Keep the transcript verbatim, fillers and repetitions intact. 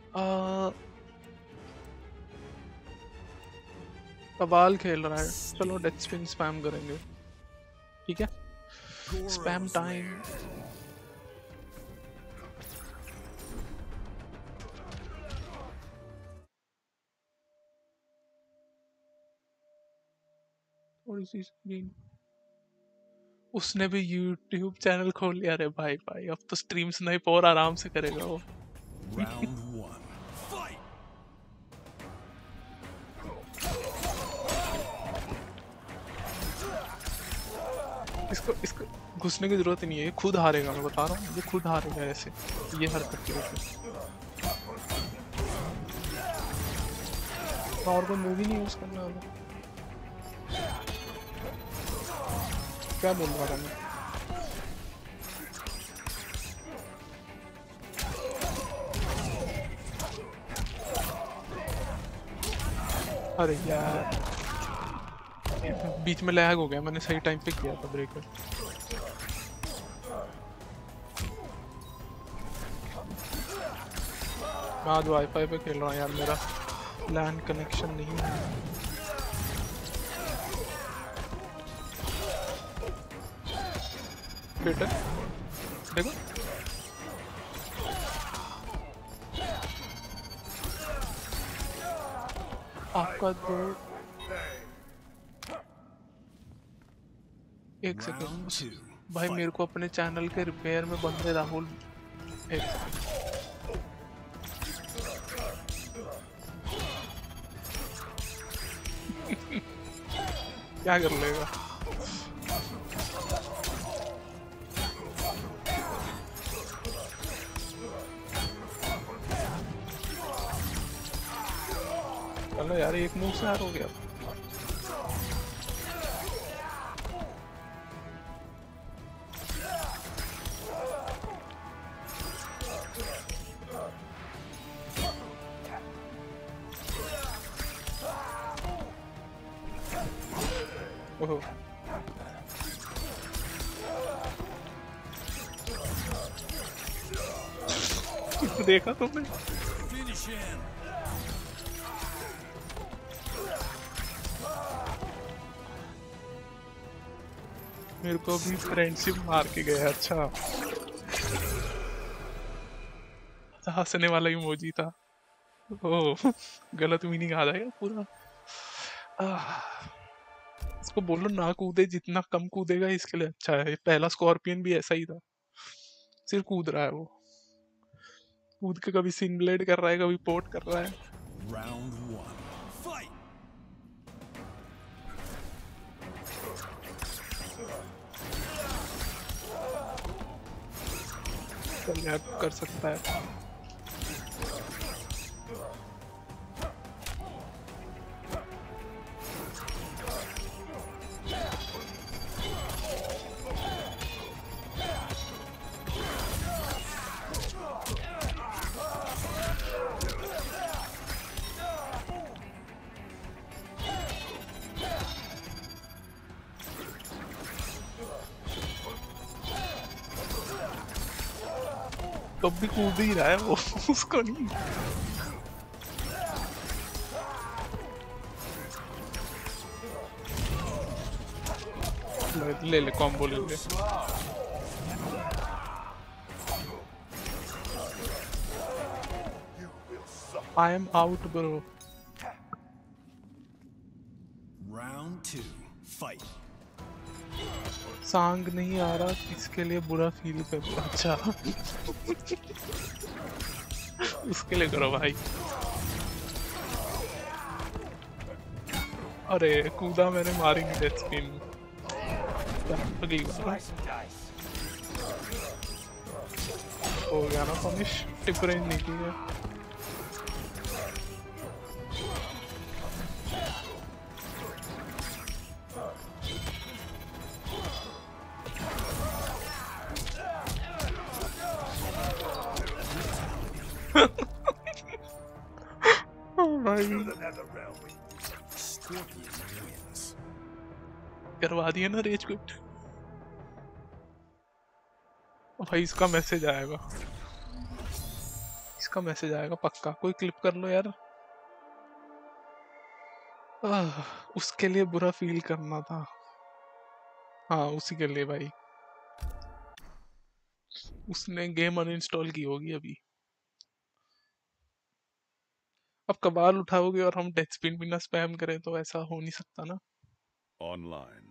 आ, कबाल खेल रहा है, चलो डेथ स्पिन स्पैम करेंगे। ठीक है, स्पैम टाइम। थोड़ी सी स्क्रीन। उसने भी यूट्यूब चैनल खोल लिया रे भाई। भाई अब तो स्ट्रीम स्नाइप और आराम से करेगा वो। इसको इसको घुसने की जरूरत ही नहीं है, ये खुद हारेगा, मैं बता रहा हूँ, ये खुद हारेगा ऐसे, ये हरकत की वजह से। और कोई मूवी नहीं यूज करना है। क्या बोल रहा था मैं? अरे यार बीच में लैग हो गया, मैंने सही टाइम पे किया था ब्रेकर। मैं आज वाईफाई पे खेल रहा हूँ यार, मेरा लैंड कनेक्शन नहीं है। बेटा देखो, आपका दो एक सेकेंड भाई, मेरे को अपने चैनल के रिपेयर में बंदे राहुल। एक क्या कर लेगा? चलो यार, एक मुंह से हार हो गया। ओहो देखा तुमने? मेरे को भी फ्रेंडशिप मार के गया। अच्छा, हंसने वाला इमोजी था। ओह गलत मीनिंग आ जाएगा पूरा। आह, इसको बोलो ना कूदे, जितना कम कूदेगा इसके लिए अच्छा है। पहला स्कॉर्पियन भी ऐसा ही था, सिर्फ कूद रहा है वो, कूद के कभी सिन ब्लेड कर रहा है, कभी पोर्ट कर रहा है। चल यार, कर सकता है। तो भी कूद ही रहा है वो उसको नहीं। ले ले, ले कॉम्बो ले ले। I am out bro. Round two fight. Song नहीं आ रहा, किसके लिए बुरा फील कर। अच्छा उसके लिए करो भाई। अरे कूदा मैंने, मारेंगे डेथ स्पिन। अगली बार हो गया ना पनिश, टिप रेंज नहीं की है। करवा दिया ना रेज क्विट। भाई इसका मैसेज आएगा, इसका मैसेज आएगा पक्का, कोई क्लिप कर लो यार। आह, उसके लिए बुरा फील करना था। हाँ उसी के लिए भाई, उसने गेम अनइंस्टॉल की होगी अभी। अब कबाल उठाओगे और हम डेथ स्पिन भी ना स्पैम करें तो ऐसा हो नहीं सकता ना। Online.